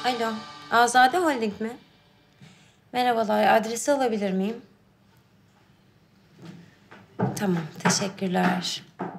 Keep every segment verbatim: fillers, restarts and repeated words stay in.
Alo, Azade Holding mi? Merhabalar, adresi alabilir miyim? Tamam, teşekkürler.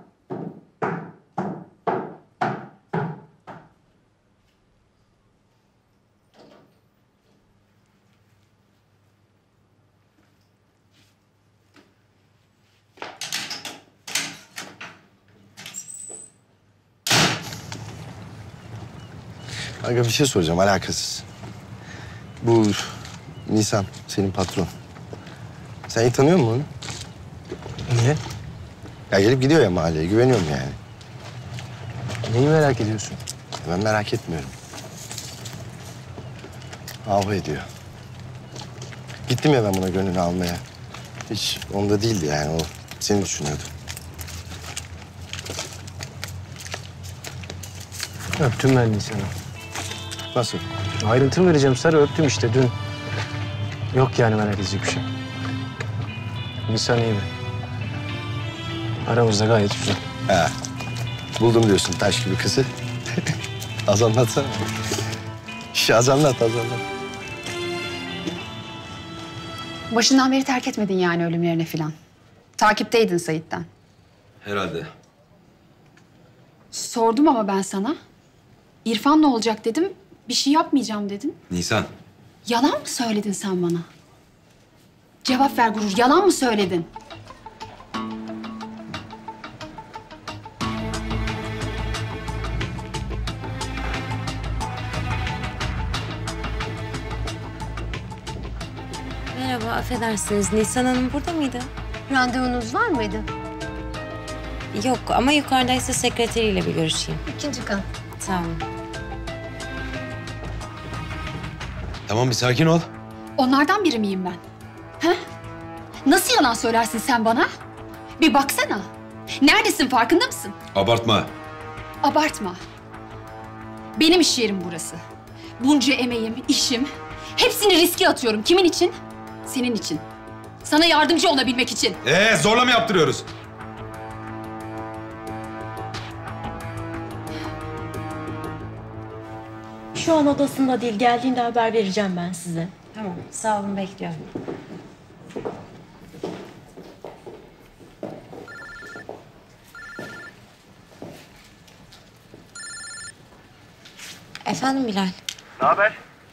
Aga bir şey soracağım, alakasız. Bu Nisan, senin patron. Sen iyi tanıyor musun onu? Niye? Ya gelip gidiyor ya mahalleye, güveniyorum yani. Neyi merak ediyorsun? Ben merak etmiyorum. Ahu ediyor. Gittim ya ben buna gönlünü almaya. Hiç onda değildi yani, o seni düşünüyordu. Öptüm ben Nisan'ı. Nasıl? Ayrıntı mı vereceğim Sarı? Öptüm işte dün. Yok yani merak edecek bir şey. Nisan iyi mi? Aramızda gayet güzel. Ha. Buldum diyorsun taş gibi kızı. Az anlatsana. Şş, az anlat, az anlat. Başından beri terk etmedin yani ölüm yerine falan. Takipteydin Sait'ten. Herhalde. Sordum ama ben sana. İrfan ne olacak dedim. Bir şey yapmayacağım dedin. Nisan. Yalan mı söyledin sen bana? Cevap ver Gurur. Yalan mı söyledin? Merhaba, affedersiniz. Nisan Hanım burada mıydı? Randevunuz var mıydı? Yok ama yukarıdaysa sekreteriyle bir görüşeyim. İkinci kat. Tamam. Tamam bir sakin ol. Onlardan biri miyim ben? He? Nasıl yalan söylersin sen bana? Bir baksana. Neredesin, farkında mısın? Abartma. Abartma. Benim iş yerim burası. Bunca emeğim, işim, hepsini riske atıyorum. Kimin için? Senin için. Sana yardımcı olabilmek için. Ee zorla mı yaptırıyoruz? Şu an odasında değil. Geldiğinde haber vereceğim ben size. Tamam, sağ olun, bekliyorum. Efendim Bilal. Ne haber?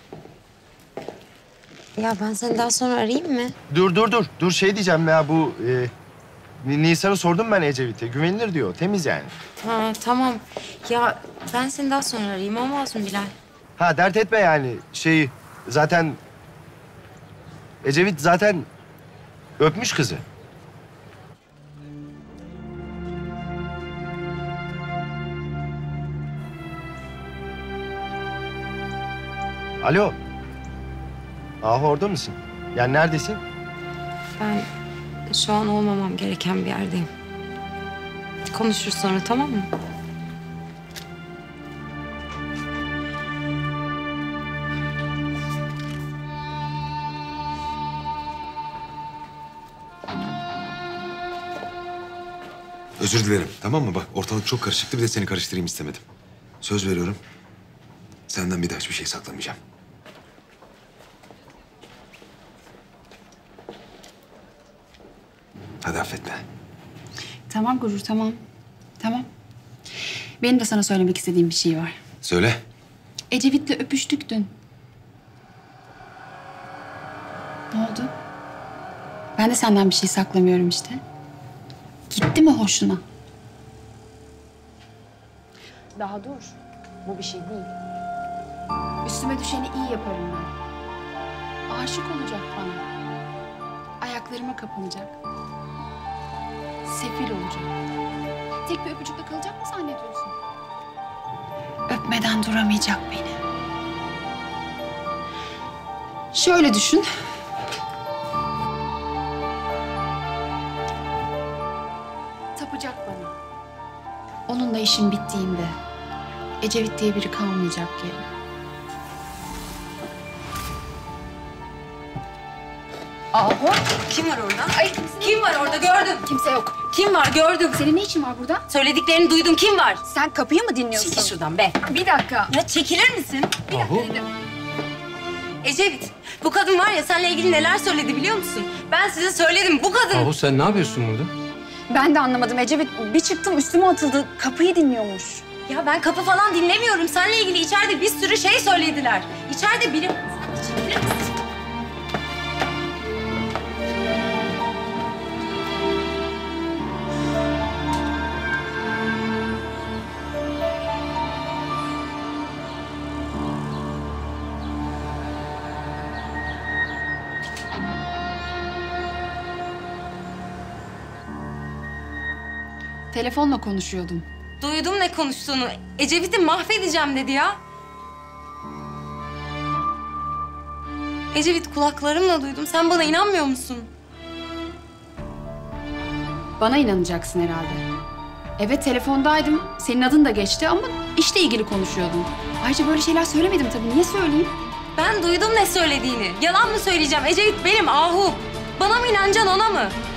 Ya ben seni daha sonra arayayım mı? Dur, dur, dur. Dur şey diyeceğim ya, bu... E, Ni- Nisan'ı sordum ben Ecevit'e. Güvenilir diyor, temiz yani. Ha, tamam. Ya ben seni daha sonra arayayım, olmaz mı Bilal? Ha dert etme yani. Şeyi zaten... Ecevit zaten öpmüş kızı. Alo. Ahu orada mısın? Yani neredesin? Ben şu an olmamam gereken bir yerdeyim. Konuşuruz sonra, tamam mı? Özür dilerim tamam mı? Bak ortalık çok karışıktı bir de seni karıştırayım istemedim. Söz veriyorum. Senden bir daha hiçbir şey saklamayacağım. Hadi affet beni. Tamam Gurur, tamam. Tamam. Benim de sana söylemek istediğim bir şey var. Söyle. Ecevit'le öpüştük dün. Ne oldu? Ben de senden bir şey saklamıyorum işte. Gitti mi hoşuna? Daha dur. Bu bir şey değil. Üstüme düşeni iyi yaparım ben. Aşık olacak bana. Ayaklarıma kapanacak. Sefil olacak. Tek bir öpücükle kalacak mı zannediyorsun? Öpmeden duramayacak beni. Şöyle düşün. Tapacak bana. Onunla işim bittiğinde Ecevit diye biri kalmayacak geri. Ahu. Kim var orada? Ay kimse Kim var orada, gördüm. Kimse yok. Kim var gördüm. Senin ne işin var burada? Söylediklerini duydum. Kim var? Sen kapıyı mı dinliyorsun? Çekil şuradan be. Bir dakika. Ya çekilir misin? Bir Ahu. dakika dedim. Ecevit, bu kadın var ya seninle ilgili neler söyledi biliyor musun? Ben size söyledim bu kadın. Ahu sen ne yapıyorsun burada? Ben de anlamadım Ecevit. Bir çıktım üstüme atıldı. Kapıyı dinliyormuş. Ya ben kapı falan dinlemiyorum. Seninle ilgili içeride bir sürü şey söylediler. İçeride biri... Sen çekilir misin? Telefonla konuşuyordum. Duydum ne konuştuğunu. Ecevit'i mahvedeceğim dedi ya. Ecevit kulaklarımla duydum. Sen bana inanmıyor musun? Bana inanacaksın herhalde. Evet telefondaydım. Senin adın da geçti ama işle ilgili konuşuyordum. Ayrıca böyle şeyler söylemedim tabii. Niye söyleyeyim? Ben duydum ne söylediğini. Yalan mı söyleyeceğim? Ecevit benim Ahu. Bana mı inanacaksın ona mı?